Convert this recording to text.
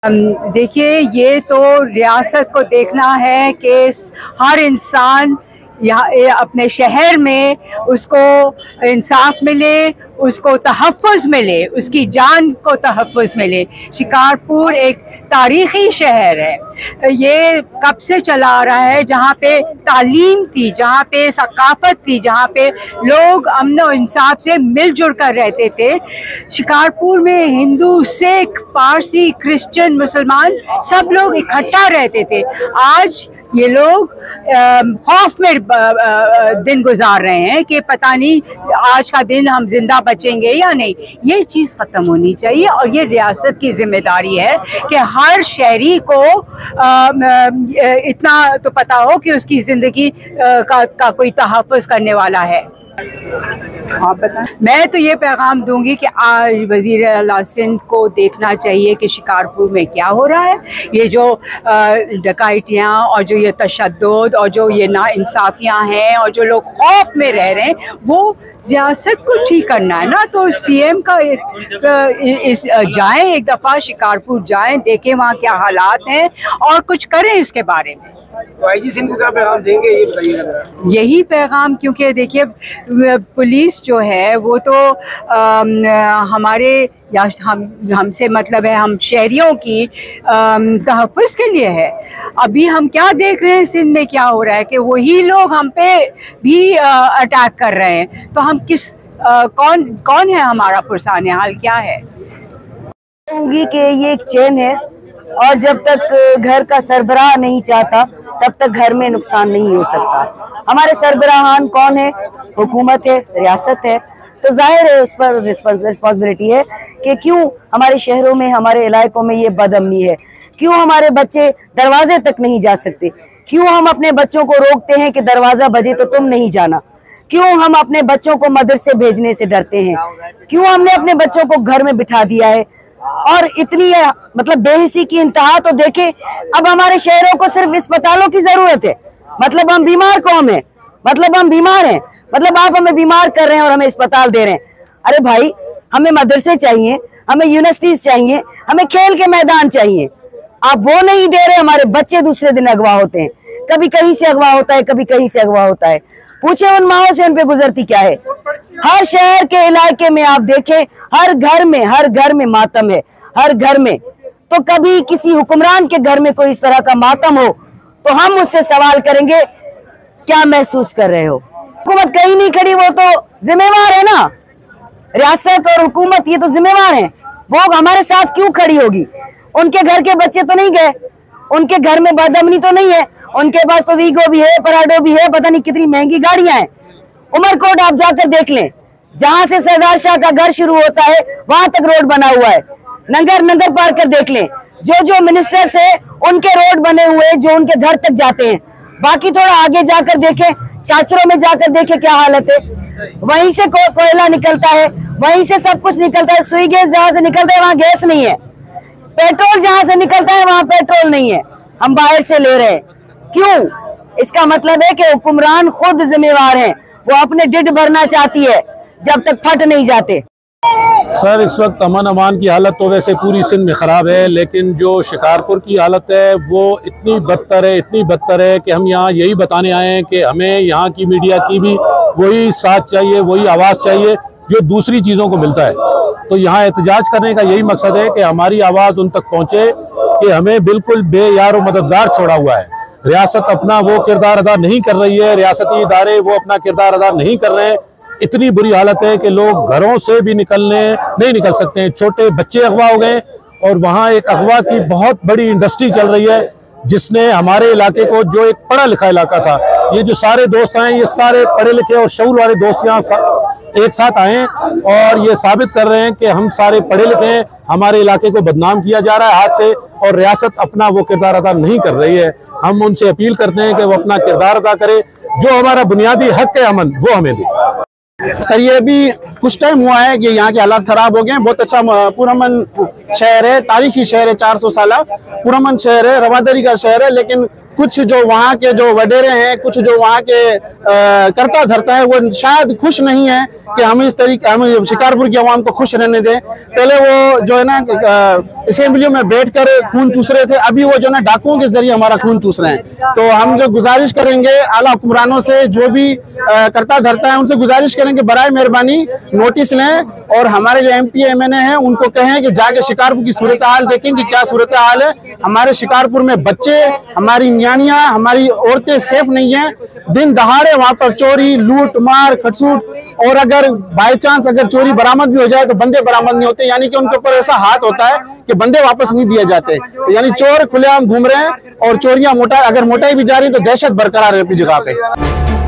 देखिए, ये तो रियासत को देखना है कि हर इंसान यहाँ अपने शहर में उसको इंसाफ मिले, उसको तहफ़्फ़ुज़ मिले, उसकी जान को तहफ़्फ़ुज़ मिले। शिकारपुर एक तारीख़ी शहर है। ये कब से चला आ रहा है, जहाँ पे तालीम थी, जहाँ पे सकाफ़त थी, जहाँ पे लोग अमन और इंसाफ से मिलजुल कर रहते थे। शिकारपुर में हिंदू, सिख, पारसी, क्रिश्चियन, मुसलमान सब लोग इकट्ठा रहते थे। आज ये लोग खौफ में दिन गुजार रहे हैं कि पता नहीं आज का दिन हम जिंदा बचेंगे या नहीं। ये चीज़ ख़त्म होनी चाहिए और ये रियासत की जिम्मेदारी है कि हर शहरी को इतना तो पता हो कि उसकी ज़िंदगी का कोई तहफ़्फ़ुज़ करने वाला है। आप बताएं। मैं तो ये पैगाम दूंगी कि आज वज़ीर आला सिंध को देखना चाहिए कि शिकारपुर में क्या हो रहा है। ये जो डकैतियाँ और जो ये तशद्दुद और जो ये नाइंसाफ़ियाँ हैं और जो लोग खौफ में रह रहे हैं, वो रियासत को ठीक करना है ना। तो सीएम का जाएं, एक दफ़ा शिकारपुर जाएं, देखें वहाँ क्या हालात हैं और कुछ करें इसके बारे में। तो आईजी सिंह को क्या पैगाम देंगे, ये बताइए। यही पैगाम, क्योंकि देखिए पुलिस जो है वो तो हमारे या हमसे मतलब है, हम शहरियों की तहफ़्फ़ुज़ के लिए है। अभी हम क्या देख रहे हैं सिंध में क्या हो रहा है कि वही लोग हम पे भी अटैक कर रहे हैं। तो हम कौन है, हमारा पुरसाने हाल क्या है? कहूँगी कि ये एक चेन है और जब तक घर का सरबराह नहीं चाहता तब तक घर में नुकसान नहीं हो सकता। हमारे सरबराहान कौन है? हुकूमत है, रियासत है। तो जाहिर है उस पर रिस्पॉन्सिबिलिटी है कि क्यों हमारे शहरों में, हमारे इलाकों में ये बदअमनी है, क्यों हमारे बच्चे दरवाजे तक नहीं जा सकते, क्यों हम अपने बच्चों को रोकते हैं कि दरवाजा बजे तो तुम नहीं जाना, क्यों हम अपने बच्चों को मदरसे भेजने से डरते हैं, क्यों हमने अपने बच्चों को घर में बिठा दिया है। और इतनी मतलब बेहिसी की इंतहा तो देखें। अब हमारे शहरों को सिर्फ अस्पतालों की जरूरत है। मतलब हम बीमार कौन है? मतलब हम बीमार हैं, मतलब आप हमें बीमार कर रहे हैं और हमें अस्पताल दे रहे हैं। अरे भाई, हमें मदरसे चाहिए, हमें यूनिवर्सिटीज चाहिए, हमें खेल के मैदान चाहिए। आप वो नहीं दे रहे। हमारे बच्चे दूसरे दिन अगवा होते हैं, कभी कहीं से अगवा होता है, कभी कहीं से अगवा होता है। पूछे उन माओ से उन पे गुजरती क्या है। हर शहर के इलाके में आप देखें, हर घर में मातम है, हर घर में। तो कभी किसी हुक्मरान के घर में कोई इस तरह का मातम हो तो हम उससे सवाल करेंगे, क्या महसूस कर रहे हो? हुकूमत कहीं नहीं खड़ी, वो तो जिम्मेवार है ना। रियासत और हुकूमत ये तो जिम्मेवार है। वो हमारे साथ क्यों खड़ी होगी? उनके घर के बच्चे तो नहीं गए, उनके घर में बदअमनी तो नहीं है, उनके पास तो वीगो भी है, पराडो भी है, पता नहीं कितनी महंगी गाड़ियां हैं। उमरकोट आप जाकर देख लें, जहां से सरदार शाह का घर शुरू होता है वहां तक रोड बना हुआ है। नंगर पार कर देख लें, जो मिनिस्टर्स है उनके रोड बने हुए हैं जो उनके घर तक जाते हैं। बाकी थोड़ा आगे जाकर देखें, चाचरों में जाकर देखें क्या हालत है। वहीं से कोयला निकलता है, वहीं से सब कुछ निकलता है। सुई गैस जहां से निकलता है वहां गैस नहीं है, पेट्रोल जहां से निकलता है वहां पेट्रोल नहीं है, हम बाहर से ले रहे हैं। क्यों? इसका मतलब है कि हुक्मरान खुद जिम्मेवार हैं। वो अपने ढिड भरना चाहती है जब तक फट नहीं जाते। सर, इस वक्त अमन अमान की हालत तो वैसे पूरी सिंध में ख़राब है, लेकिन जो शिकारपुर की हालत है वो इतनी बदतर है कि हम यहाँ यही बताने आए हैं कि हमें यहाँ की मीडिया की भी वही साथ चाहिए, वही आवाज़ चाहिए जो दूसरी चीज़ों को मिलता है। तो यहाँ एहतजाज करने का यही मकसद है कि हमारी आवाज़ उन तक पहुँचे कि हमें बिल्कुल बेयार मददगार छोड़ा हुआ है। रियासत अपना वो किरदार अदा नहीं कर रही है, रियासती इदारे वो अपना किरदार अदा नहीं कर रहे हैं। इतनी बुरी हालत है कि लोग घरों से भी नहीं निकल सकते हैं। छोटे बच्चे अगवा हो गए और वहाँ एक अगवा की बहुत बड़ी इंडस्ट्री चल रही है जिसने हमारे इलाके को, जो एक पढ़ा लिखा इलाका था, ये जो सारे दोस्त हैं ये सारे पढ़े लिखे और शऊर वाले दोस्त यहाँ एक साथ आए और ये साबित कर रहे हैं कि हम सारे पढ़े लिखे हैं। हमारे इलाके को बदनाम किया जा रहा है हाथ से और रियासत अपना वो किरदार अदा नहीं कर रही है। हम उनसे अपील करते हैं कि वो अपना किरदार अदा करे, जो हमारा बुनियादी हक है अमन, वो हमें दे। सर, ये अभी कुछ टाइम हुआ है कि यहाँ के हालात खराब हो गए हैं। बहुत अच्छा पुरअमन शहर है, तारीखी शहर है, 400 साल पुरअमन शहर है, रवादारी का शहर है, लेकिन कुछ जो वहाँ के जो वडेरे हैं, कुछ जो वहाँ के करता धरता है, वो शायद खुश नहीं है कि हम इस तरीके हम शिकारपुर की आवाम को खुश रहने दें। पहले वो जो है ना असेंबलियों में बैठकर खून चूस रहे थे, अभी वो जो है ना डाकुओं के जरिए हमारा खून चूस रहे हैं। तो हम जो गुजारिश करेंगे आला हुक्मरानों से, जो भी करता धरता है उनसे गुजारिश करेंगे बराए मेहरबानी नोटिस लें और हमारे जो MP MNA हैं उनको कहें कि जाके शिकारपुर की सूरत हाल देखें कि क्या सूरत हाल है। हमारे शिकारपुर में बच्चे, हमारी न्यानियां, हमारी औरतें सेफ नहीं है। दिन दहाड़े वहां पर चोरी, लूट मार, खटसूट, और अगर बाई चांस अगर चोरी बरामद भी हो जाए तो बंदे बरामद नहीं होते, यानी कि उनके ऊपर ऐसा हाथ होता है कि बंदे वापस नहीं दिए जाते। तो यानी चोर खुलेआम घूम रहे हैं और चोरियां अगर मोटाई भी जा रही है तो दहशत बरकरार है अपनी जगह पे।